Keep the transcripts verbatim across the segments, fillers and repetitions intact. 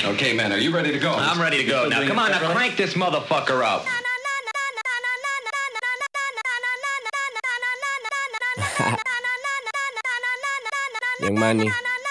Okay, man, are you ready to go? I'm ready to go. Now, come on, now crank this motherfucker up. Young Money.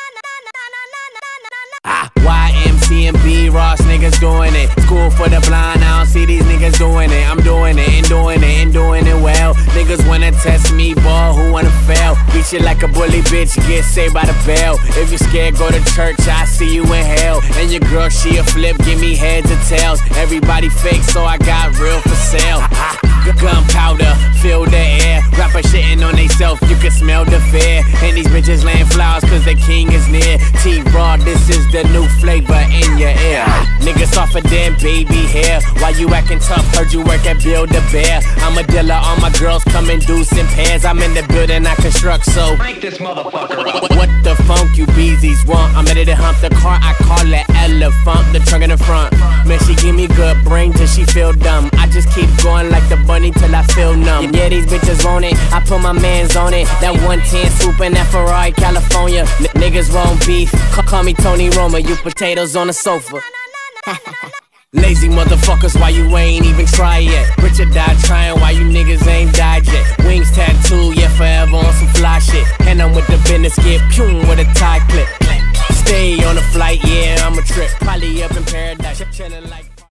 Ah, Y M C and B Ross niggas doing it. School for the blind, I don't see these niggas doing it. I'm doing it and doing it and doing it well. Niggas wanna test me, boy, who wanna fail? Beat you like a bully bitch, get saved by the bell. If you scared, go to church, I see you in hell. And your girl, she a flip, give me heads or tails. Everybody fake, so I got real for sale. Gunpowder, fill the air. Rapper shitting on they self, you can smell the fear. And these bitches laying flowers cause the king is near. T-Raw, this is the new flavor in your ear. Niggas off of damn baby hair. Why you acting tough? Heard you work at Build-A-Bear. I'm a dealer, all my girls come in deuce in pairs. I'm in the building, I construct, so crank this motherfucker up. What the funk you beezies want? I'm ready to hump the car, I call it elephant. The trunk in the front. Man, she give me good brain till she feel dumb. I just keep going like the bunny till I feel numb. Yeah, these bitches want it, I put my mans on it. That one ten swoop in that Ferrari, California. N niggas want beef, call, call me Tony Roma. You potatoes on the sofa. Lazy motherfuckers, why you ain't even try yet? Richard died trying, why you niggas ain't died yet? Wings tattoo, yeah, forever on some fly shit. And I'm with the business, get pum with a tie clip. Stay on the flight, yeah, I'm a trip. Probably up in paradise, chillin' like